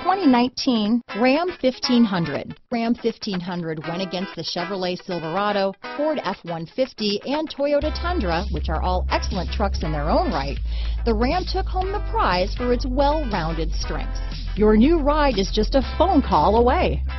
2019 Ram 1500. Ram 1500 went against the Chevrolet Silverado, Ford F-150, and Toyota Tundra, which are all excellent trucks in their own right. The Ram took home the prize for its well-rounded strengths. Your new ride is just a phone call away.